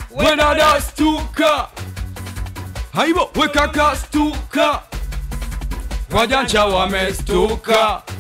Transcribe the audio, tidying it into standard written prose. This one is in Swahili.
we dada Shtukaaa. Haibo we kaka Shtukaaa, wajanja wamestuka.